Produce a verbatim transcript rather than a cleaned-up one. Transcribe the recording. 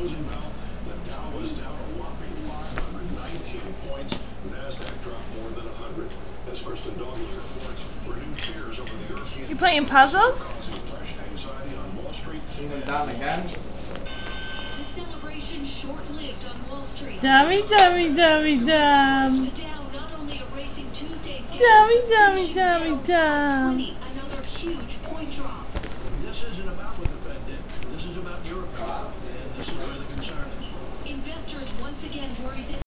closing bell, the Dow was down a whopping five hundred nineteen points. The Nasdaq dropped more than one hundred. As Kristen Douglas reports, renewed fears over the European... You playing puzzles? ...causing fresh anxiety on Wall Street. Even down again. The celebration short-lived on Wall Street. Dummy, dummy, dummy, dumb. The Dow not only erasing Tuesday's Dummy, dummy, dummy, dumb. another huge point drop. This isn't about what the Fed did. This is about Europe. And this is where the concern is. Investors once again worried that